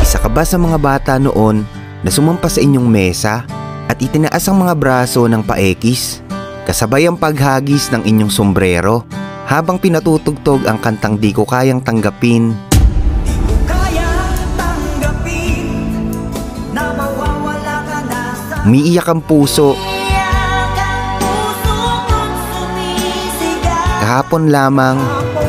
Isa ka ba sa mga bata noon na sumampa sa inyong mesa at itinaas ang mga braso ng paekis kasabay ang paghagis ng inyong sombrero habang pinatutugtog ang kantang Di Ko Kayang Tanggapin? Umiiyak ang puso. Kahapon lamang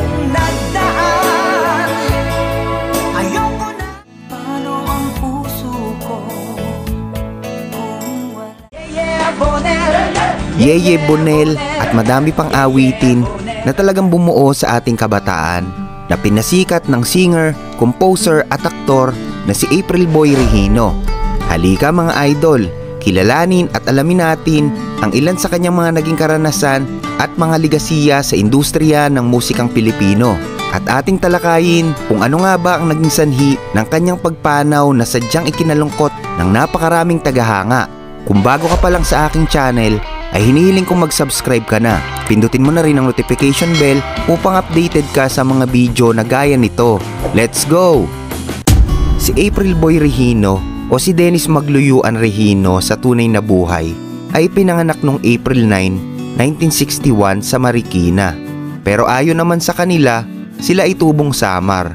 Yeye Bonel at madami pang awitin na talagang bumuo sa ating kabataan na pinasikat ng singer, composer at aktor na si April Boy Regino. Halika mga idol, kilalanin at alamin natin ang ilan sa kanyang mga naging karanasan at mga ligasiya sa industriya ng musikang Pilipino. At ating talakayin kung ano nga ba ang naging sanhi ng kanyang pagpanaw na sadyang ikinalungkot ng napakaraming tagahanga. Kung bago ka pa lang sa aking channel, ay hinihiling kong mag-subscribe ka na. Pindutin mo na rin ang notification bell upang updated ka sa mga video na gaya nito. Let's go! Si April Boy Regino o si Dennis Magluyuan Regino sa tunay na buhay ay pinanganak noong April 9, 1961 sa Marikina. Pero ayon naman sa kanila, sila ay tubong Samar.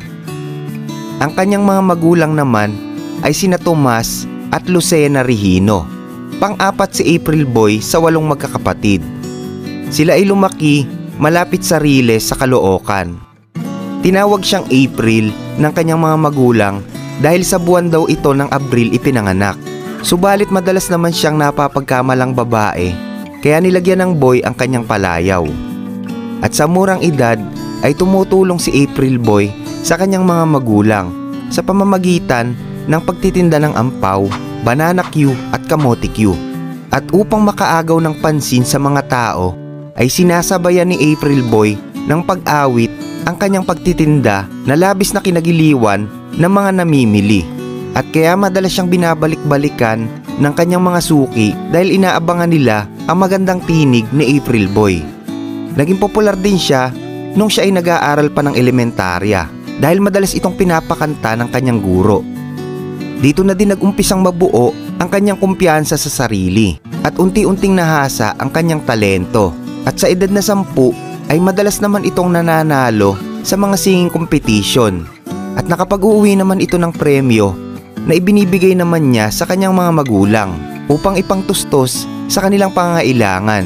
Ang kanyang mga magulang naman ay sina Tomas at Lucena Regino. Pang-apat si April Boy sa 8 magkakapatid. Sila ay lumaki malapit sa Riles sa Caloocan. Tinawag siyang April ng kanyang mga magulang dahil sa buwan daw ito ng Abril ipinanganak. Subalit madalas naman siyang napapagkamalang babae, kaya nilagyan ng Boy ang kanyang palayaw. At sa murang edad ay tumutulong si April Boy sa kanyang mga magulang sa pamamagitan ng pagtitinda ng ampaw, banana Q at kamote Q. At upang makaagaw ng pansin sa mga tao, ay sinasabayan ni April Boy ng pag-awit ang kanyang pagtitinda na labis na kinagiliwan ng mga namimili. At kaya madalas siyang binabalik-balikan ng kanyang mga suki dahil inaabangan nila ang magandang tinig ni April Boy. Naging popular din siya nung siya ay nag-aaral pa ng elementarya dahil madalas itong pinapakanta ng kanyang guro. Dito na din nag-umpisang mabuo ang kanyang kumpiyansa sa sarili at unti-unting nahasa ang kanyang talento. At sa edad na 10 ay madalas naman itong nananalo sa mga singing competition. At nakapag-uwi naman ito ng premyo na ibinibigay naman niya sa kanyang mga magulang upang ipangtustos sa kanilang pangangailangan.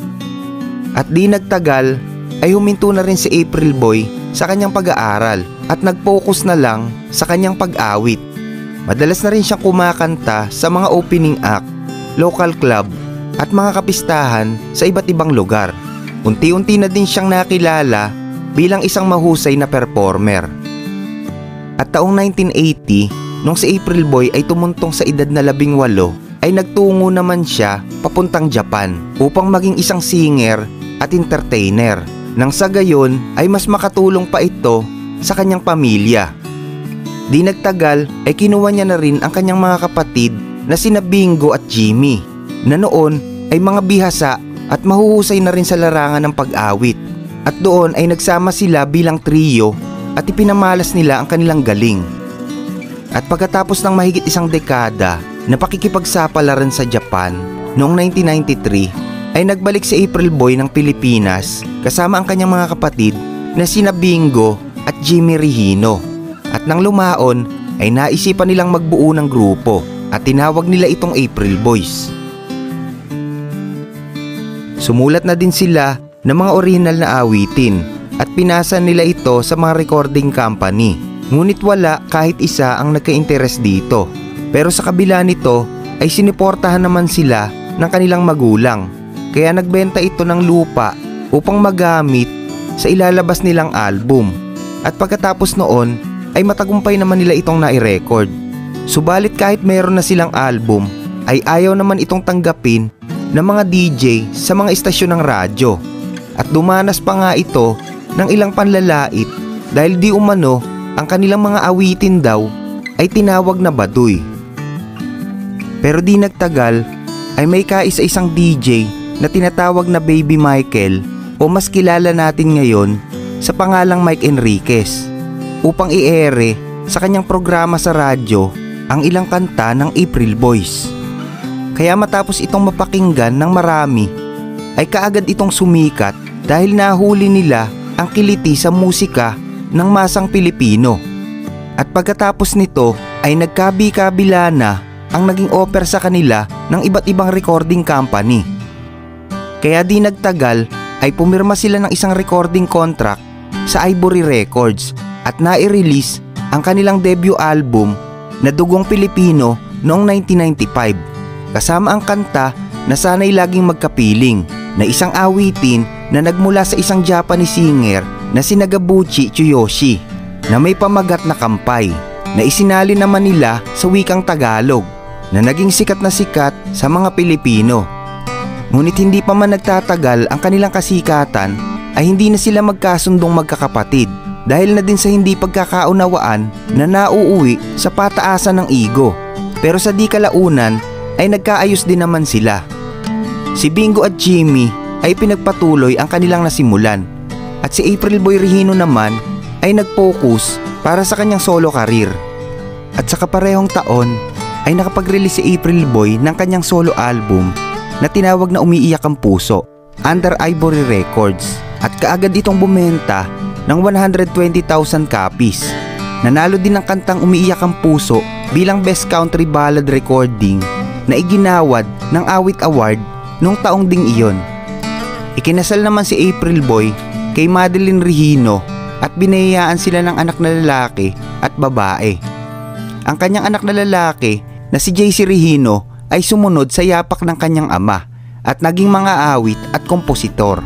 At di nagtagal ay huminto na rin si April Boy sa kanyang pag-aaral at nag-focus na lang sa kanyang pag-awit. Madalas na rin siyang kumakanta sa mga opening act, local club at mga kapistahan sa iba't ibang lugar. Unti-unti na din siyang nakilala bilang isang mahusay na performer. At taong 1980, nung si April Boy ay tumuntong sa edad na 18, ay nagtungo naman siya papuntang Japan upang maging isang singer at entertainer. Nang sa gayon ay mas makatulong pa ito sa kanyang pamilya. Di nagtagal ay kinuha niya na rin ang kanyang mga kapatid na sina Bingo at Jimmy na noon ay mga bihasa at mahuhusay na rin sa larangan ng pag-awit. At doon ay nagsama sila bilang trio at ipinamalas nila ang kanilang galing. At pagkatapos ng mahigit isang dekada na pakikipagsapalaran sa Japan noong 1993 ay nagbalik si April Boy ng Pilipinas kasama ang kanyang mga kapatid na sina Bingo at Jimmy Regino. At nang lumaon ay naisipan nilang magbuo ng grupo at tinawag nila itong April Boys. Sumulat na din sila ng mga orihinal na awitin at pinasa nila ito sa mga recording company. Ngunit wala kahit isa ang nagka-interes dito. Pero sa kabila nito ay siniportahan naman sila ng kanilang magulang. Kaya nagbenta ito ng lupa upang magamit sa ilalabas nilang album. At pagkatapos noon ay matagumpay naman nila itong nai-record. Subalit kahit meron na silang album ay ayaw naman itong tanggapin ng mga DJ sa mga istasyon ng radyo. At dumanas pa nga ito ng ilang panlalait dahil di umano ang kanilang mga awitin daw ay tinawag na baduy. Pero di nagtagal ay may kaisa-isang DJ na tinatawag na Baby Michael o mas kilala natin ngayon sa pangalang Mike Enriquez upang i-ere sa kanyang programa sa radyo ang ilang kanta ng April Boys. Kaya matapos itong mapakinggan ng marami ay kaagad itong sumikat dahil nahuli nila ang kiliti sa musika ng masang Pilipino. At pagkatapos nito ay nagkabi-kabila na ang naging offer sa kanila ng iba't ibang recording company. Kaya di nagtagal ay pumirma sila ng isang recording contract sa Ivory Records at nai-release ang kanilang debut album na Dugong Pilipino noong 1995, kasama ang kanta na Sana'y Laging Magkapiling na isang awitin na nagmula sa isang Japanese singer na si Nagabuchi Tsuyoshi na may pamagat na Kampay na isinali naman nila sa wikang Tagalog na naging sikat na sikat sa mga Pilipino. Ngunit hindi pa man nagtatagal ang kanilang kasikatan ay hindi na sila magkasundong magkakapatid dahil na din sa hindi pagkakaunawaan na nauuwi sa pataasan ng ego. Pero sa di kalaunan ay nagkaayos din naman sila. Si Bingo at Jimmy ay pinagpatuloy ang kanilang nasimulan at si April Boy Regino naman ay nag-focus para sa kanyang solo career. At sa kaparehong taon ay nakapag-release si April Boy ng kanyang solo album na tinawag na Umiiyak ang Puso under Ivory Records at kaagad itong bumenta ng 120,000 copies. Nanalo din ang kantang Umiiyak ang Puso bilang Best Country Ballad Recording na iginawad ng Awit Award noong taong ding iyon. Ikinasal naman si April Boy kay Madeline Regino at binayaan sila ng anak na lalaki at babae. Ang kanyang anak na lalaki na si JC Regino ay sumunod sa yapak ng kanyang ama at naging mga awit at kompositor.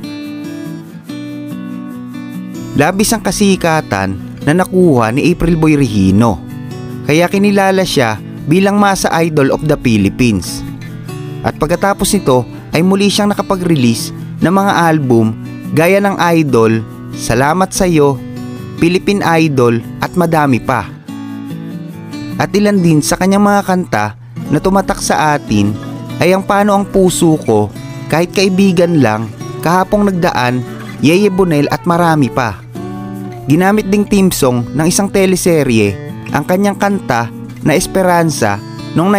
Labis ang kasikatan na nakuha ni April Boy Regino, kaya kinilala siya bilang Masa Idol of the Philippines. At pagkatapos nito ay muli siyang nakapag-release ng mga album gaya ng Idol, Salamat Sa'yo, Philippine Idol at madami pa. At ilan din sa kanyang mga kanta na tumatak sa atin ay ang Paano ang Puso Ko, Kahit Kaibigan Lang, Kahapong Nagdaan, Yeye Bonel at marami pa. Ginamit ding theme song ng isang teleserye ang kanyang kanta na Esperanza noong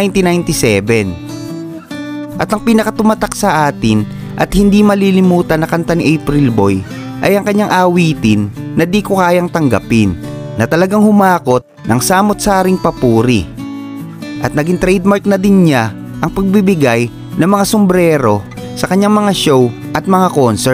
1997. At ang pinakatumatak sa atin at hindi malilimutan na kanta ni April Boy ay ang kanyang awitin na Di Ko Kayang Tanggapin na talagang humakot ng samot-saring papuri. At naging trademark na din niya ang pagbibigay ng mga sombrero sa kanyang mga show at mga concert.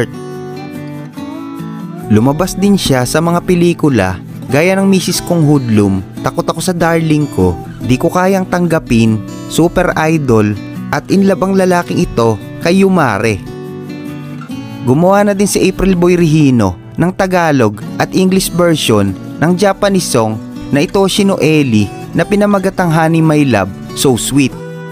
Lumabas din siya sa mga pelikula gaya ng Mrs. Kong Hoodlum, Takot Ako sa Darling Ko, Di Ko Kayang Tanggapin, Super Idol at In Love ang Lalaking Ito kay Yumare. Gumawa na din si April Boy Regino ng Tagalog at English version ng Japanese song na Itoshi no Eli na pinamagatang Honey My Love, So Sweet.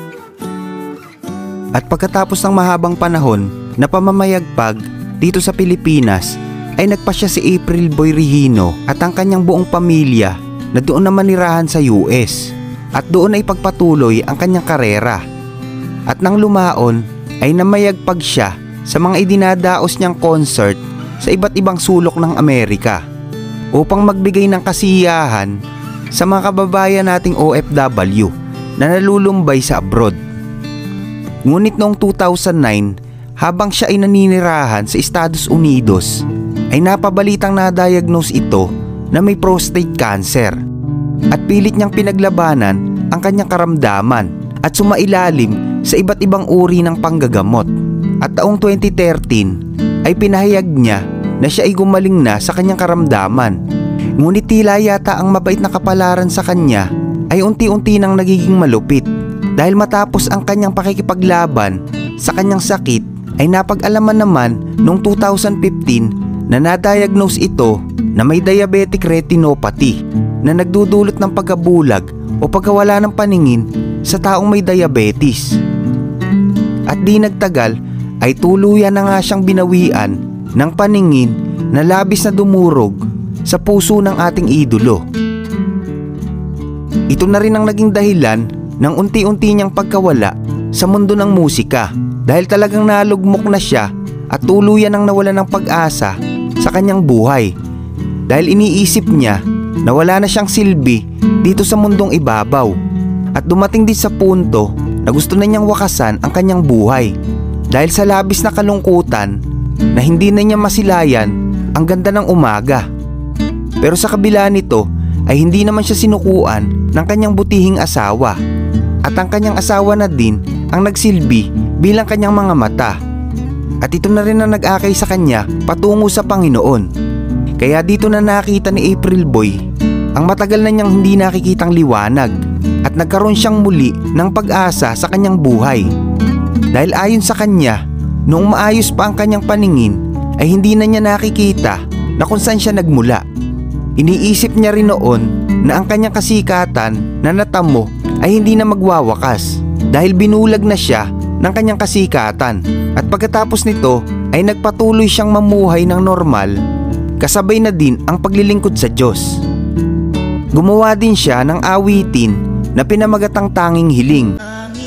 At pagkatapos ng mahabang panahon na pamamayagpag dito sa Pilipinas ay nagpasya si April Boy Regino at ang kanyang buong pamilya na doon na manirahan sa US at doon ay pagpatuloy ang kanyang karera. At nang lumaon ay namayagpag siya sa mga idinadaos niyang concert sa iba't ibang sulok ng Amerika upang magbigay ng kasiyahan sa mga kababayan nating OFW na nalulumbay sa abroad. Ngunit noong 2009, habang siya ay naninirahan sa Estados Unidos, ay napabalitang na-diagnose ito na may prostate cancer at pilit niyang pinaglabanan ang kanyang karamdaman at sumailalim sa iba't ibang uri ng panggagamot. At taong 2013 ay pinahayag niya na siya ay gumaling na sa kanyang karamdaman. Ngunit tila yata ang mabait na kapalaran sa kanya ay unti-unti nang nagiging malupit dahil matapos ang kanyang pakikipaglaban sa kanyang sakit ay napag-alaman naman noong 2015 na na-diagnose ito na may diabetic retinopathy na nagdudulot ng pagkabulag o pagkawala ng paningin sa taong may diabetes. At di nagtagal ay tuluyan na nga siyang binawian ng paningin na labis na dumurog sa puso ng ating idolo. Ito na rin ang naging dahilan ng unti-unti niyang pagkawala sa mundo ng musika dahil talagang nalugmok na siya at tuluyan ang nawala ng pag-asa sa kanyang buhay dahil iniisip niya na wala na siyang silbi dito sa mundong ibabaw. At dumating din sa punto na gusto na niyang wakasan ang kanyang buhay dahil sa labis na kalungkutan na hindi na niya masilayan ang ganda ng umaga. Pero sa kabila nito ay hindi naman siya sinukuan ng kanyang butihing asawa, at ang kanyang asawa na din ang nagsilbi bilang kanyang mga mata. At ito na rin ang nag-akay sa kanya patungo sa Panginoon. Kaya dito na nakita ni April Boy ang matagal na niyang hindi nakikitang liwanag, at nagkaroon siyang muli ng pag-asa sa kanyang buhay. Dahil ayon sa kanya, noong maayos pa ang kanyang paningin ay hindi na niya nakikita na kung saan siya nagmula. Iniisip niya rin noon na ang kanyang kasikatan na natamo ay hindi na magwawakas dahil binulag na siya ng kanyang kasikatan, at pagkatapos nito ay nagpatuloy siyang mamuhay ng normal, kasabay na din ang paglilingkod sa Diyos. Gumawa din siya ng awitin na pinamagatang Tanging Hiling,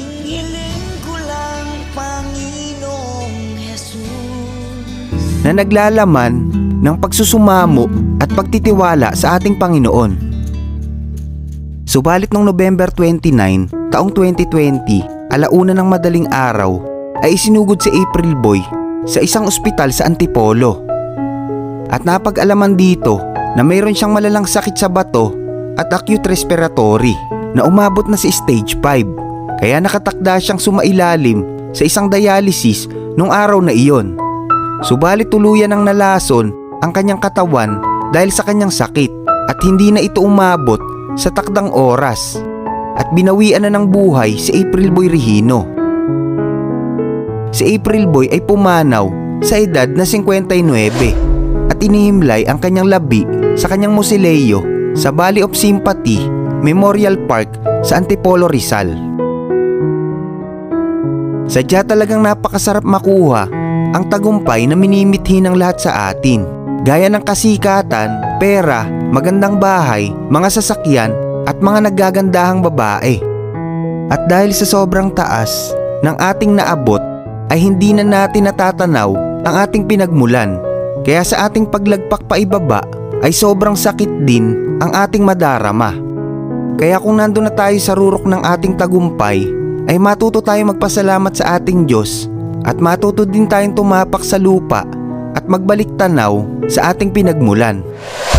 na naglalaman ng pagsusumamo at pagtitiwala sa ating Panginoon. Subalit noong November 29, taong 2020, alauna ng madaling araw, ay isinugod si April Boy sa isang ospital sa Antipolo. At napag-alaman dito na mayroon siyang malalang sakit sa bato at acute respiratory na umabot na sa stage 5. Kaya nakatakda siyang sumailalim sa isang dialysis nung araw na iyon. Subalit tuluyan ang nalason ang kanyang katawan dahil sa kanyang sakit, at hindi na ito umabot sa takdang oras, at binawian na ng buhay si April Boy Regino. Si April Boy ay pumanaw sa edad na 59 at inihimlay ang kanyang labi sa kanyang mausoleo sa Valley of Sympathy Memorial Park sa Antipolo, Rizal. Sadya talagang napakasarap makuha ang tagumpay na minimithi ng lahat sa atin, gaya ng kasikatan, pera, magandang bahay, mga sasakyan at mga naggagandahang babae. At dahil sa sobrang taas ng ating naabot ay hindi na natin natatanaw ang ating pinagmulan, kaya sa ating paglagpak pa ibaba ay sobrang sakit din ang ating madarama. Kaya kung nandun na tayo sa rurok ng ating tagumpay ay matuto tayong magpasalamat sa ating Diyos, at matuto din tayong tumapak sa lupa at magbalik tanaw sa ating pinagmulan.